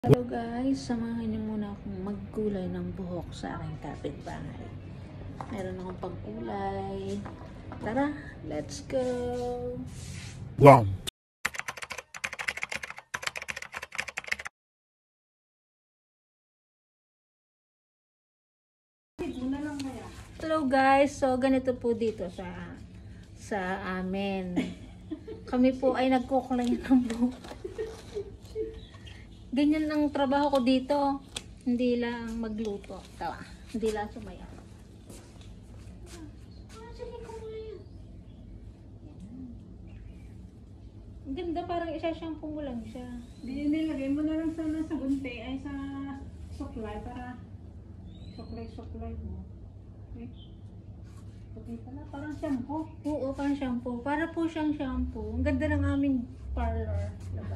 Hello guys, samahan niyo muna akong magkulay ng buhok sa aking kapitbahay. Meron akong pagkulay. Tara, let's go! Wow! Hello guys, so ganito po dito sa amin. Kami po ay nagkukulay ng buhok. Ganyan ang trabaho ko dito. Hindi lang magluto. Tawa. Hindi lang sumaya. Sige, kumulay yan. Ang ganda, parang isa-shampoo mo lang siya. Nilagay mo na lang sana sa gunting ay sa suklay para suklay mo. Okay. Okay pala, parang shampoo. Oo, parang shampoo. Para po siyang shampoo. Ang ganda ng aming parlor. Diba?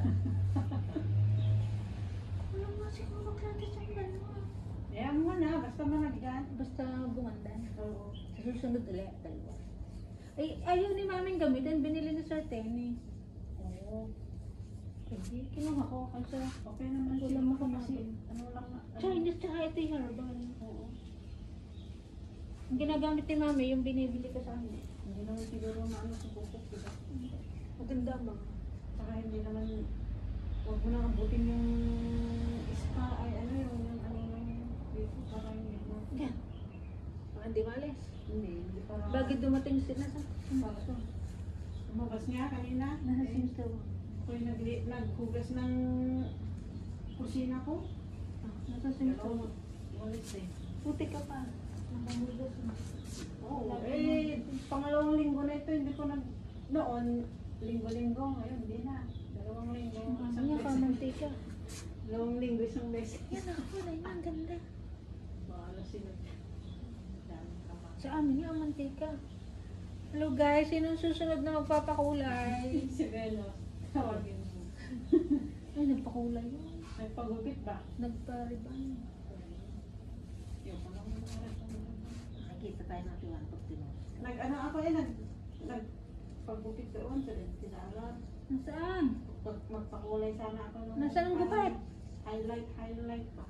Ano nga siguro natin sa dalawa? Ayan mo na, basta managdan. Basta bumandan. Oo. Sa susunod ulit, dalawa. Ay, ayaw ni maming gamitin. Binili ni Sir Tenny. Oo. Hindi, kinuha ko. Kasi Okay naman wala siya mo kasi kumain. ano lang na. Chinese tsaka ito yung herbal. Oo. Ang ginagamit ni mami, yung binibili ko sa amin. Hindi naman siguro maano sa bukok, diba? Maganda ba? Saka hindi naman, huwag mo na abutin yung spa ay ano yung ano lang dito para hindi mo. Yan. Mga di malis. Hindi para. Bakit dumating sila sa baso? Lumabas niya kanina. Nasa simsto. Ako'y naghugas ng kusina ko. Nasa simsto. Pero walis eh. Puti ka pa. Nakamugas mo. Oo. Pangalawang linggo na ito, hindi ko noon, linggo-linggo, ngayon hindi na. Dalawang linggo, isang Niya ka, beses. mantika. Dalawang linggo, isang beses. Yan ako, kulay na. Ang ganda. Bahala sila. Daming kama. Sa amin yung mantika. Hello guys, sino susunod na magpapakulay? Si Velos, tawagin mo. Ay, nagpakulay yun. Nagpagupit ba? Nagpariban. Yung ko lang Nakikita tayo natin ang pagtinos. Nag-ano ako nagpagupit doon sa Tinara. Nasaan? Magpakulay sana ako. Nasaan ang gupit? Highlight pa.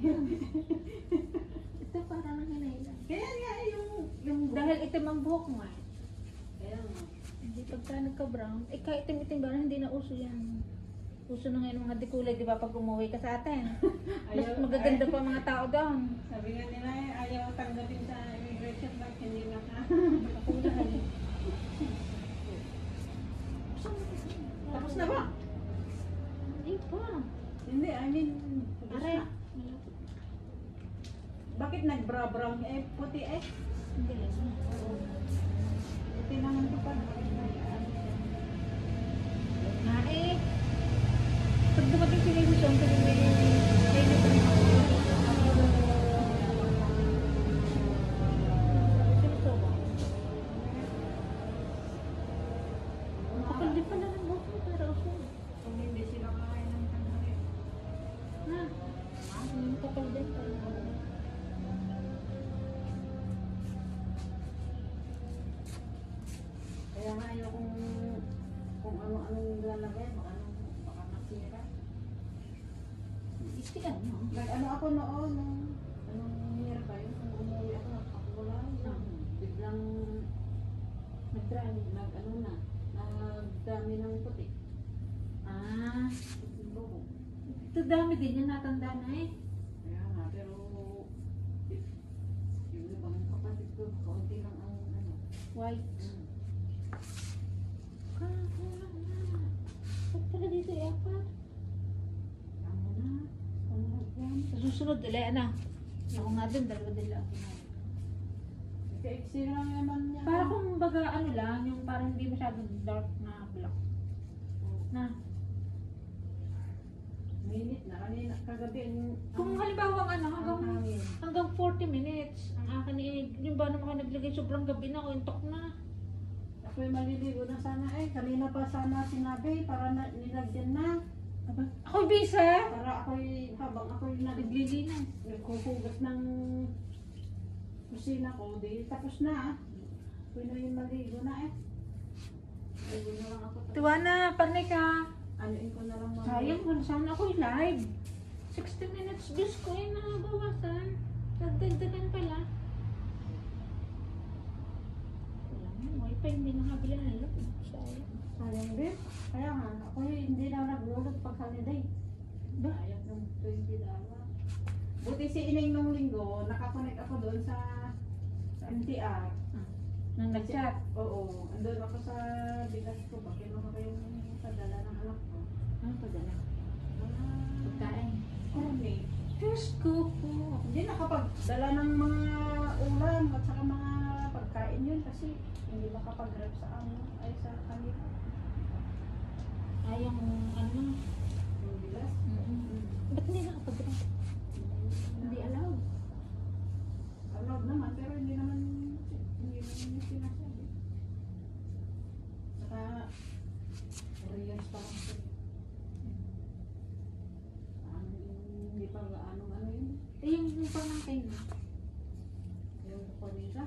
Ito parang nanginailan. Kaya nga yung Dahil itim ang buhok mo eh. Kaya nga. Hindi pagka nagka-brown, eh kahit itim-itim ba, hindi na uso yan. Uso na ngayon mga dikulay, di ba, pag umuwi ka sa atin. Mas magaganda pa mga tao doon. Sabi nga nila ayaw tanggapin sa immigration back, hindi na ka. Nakakulay. Tapos na ba? Hindi pa. Hindi, I mean, tapos Aray. na. Bakit nagbra-brown puti eh? Hindi lang. Puti naman ito pa. Nga eh. Pag dumating si Wilson, sabi may nito na ako. Sino ba? Kapal di pala ng buhok mo, pero uso. Kung hindi sila kakain ng tanghali. Ha? Kapal din pala. Kaya nga ayaw kung ano-anong lalagay, baka masira. Istigan mo. Nag-ano ako noon, anong year ba yun? Kung umuwi ako, nagpakulay. Biglang nag-ano na, nagdami ng puti. Ah, Bubo. ito dami din yan, natanda na eh. Kaya nga, pero yung ibang kapatid ko, kaunti lang ang ano. White. Kulang na. Ba't pala dito i-apat? Ano na, ano na yan. Sa susunod, ulit na. Ako nga din, dalawa din lang. Ika-exi lang naman niya. Para kung baga ano lang, yung parang hindi masyadong dark na black. Na. Minute na, kanina, kagabi. Kung halimbawa ano, ang hangin. hanggang 40 minutes. Ang akin eh, yung ba naman ako naglagay sobrang gabi na, intok na. Ako'y maliligo na sana eh. Kanina pa sana sinabi para nilagyan na. Ako bisa! Para habang ako'y Naglilinis. naghuhugas ng kusina ko, di tapos na. Ako'y na yung maligo na eh. Maligo na lang ako. Tuwa na, panay ka. Anuin ko na lang mga. Sayang kung saan ako live. 60 minutes, Diyos ko, ay nabawasan. Nagdagdagan pala. Wala nga, wifi, hindi nakabila ng loop. Sayang. Sayang din. Kaya nga, ako hindi na naglulog pag holiday. Sayang ng $20. Buti si Ineng nung linggo, nakakonect ako doon sa MTR. Nang nag-chat. Oo, andun ako sa bigas ko. Bakit mo ko yung padala ng anak ko? Ano pa dala? Ah, Pagkain. Cornet. Diyos ko po. Hindi nakapagdala ng mga ulam at saka mga pagkain yun kasi hindi makapag-grab sa ay sa kanila. Ay, yung ano. Yung bilas. Ba't hindi nakapag-grab? Hindi allowed. Allowed naman pero hindi naman yung sinasabi. Saka Koreans pa lang siya. Hindi pa ano yun. Eh, yung pamangkin mo. Yung Korea.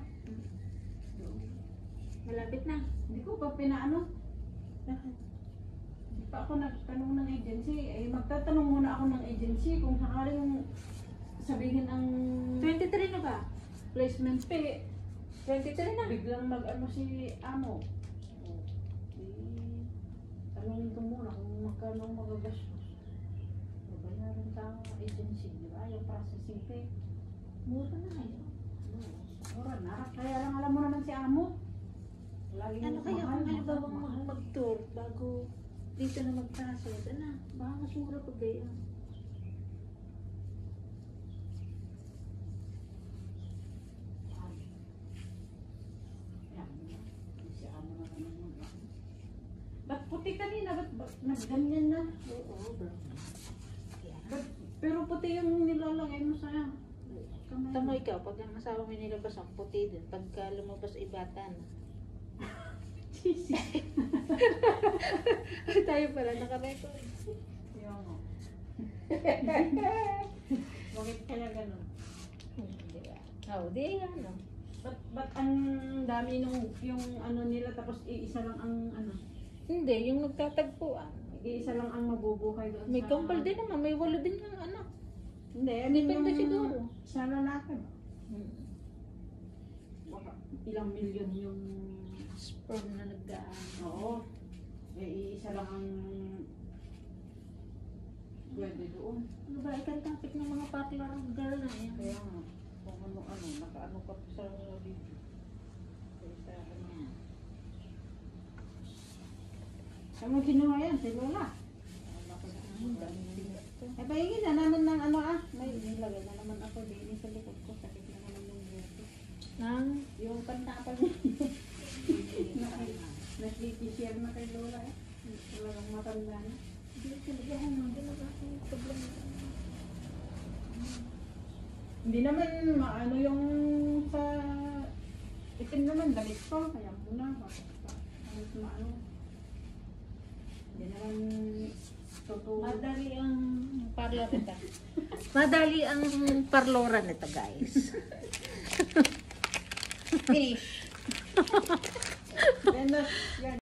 Malapit na. Hindi ko pa pinaano. Hindi pa ako nagtanong ng agency. Eh, magtatanong muna ako ng agency kung sakaling sabihin ang 23 na ba? placement pay. 23 na. Biglang mag-ano si amo. Tanongin ko muna kung magkano magagastos. Babayaran sa agency, di ba? Yung processing fee. Mura na ngayon. Mura na. Kaya lang alam mo naman si amo. Lagi Ano kaya kung halimbawa mahal mag-tour bago dito na mag-process? Ano? Baka mas mura pa ba yun? Si amo na naman mo. Ba't puti kanina? Ba't nagganyan na? Oo, bro. Pero puti yung nilalagay mo sa'yo. Tama ikaw, pag ang asawa mo nilabas ang puti din, pagka lumabas ibata na. Tayo pala naka-record. Yung bakit kaya ganun? Di ba? Oo, di ano. Ba't ang dami nung yung ano nila tapos iisa lang ang ano? Hindi, yung nagtatagpuan. Iisa lang ang mabubuhay doon May sa... kumpal din naman, may 8 din yung anak. Hindi, Depende siguro. Sa lalaki. Baka ilang milyon yung... Sperm na nagdaan. Oo. May iisa lang ang... pwede doon. Ano ba, ikan topic ng mga parlor girl na yan. Kaya nga, kung ano-ano, nakaano ka pa sa video. Kaya sa ano. Saan mo kinuha yan? Si Lola? Ang dami bigat to. Eh, pahingin na naman ng ano may nilagay na naman ako din sa likod ko. Sakit na naman yung buto. Nang, Yung pantapal niya. Nag-share na kay Lola eh. Talagang matanda na. hindi talaga hindi nag-aking problema. Hindi naman maano yung sa itim naman, damit ko. Kaya muna. Kahit maano. Hindi naman totoo. Madali ang parlor nito. Madali ang parlora nito, guys. Finish. Yan na. Yan.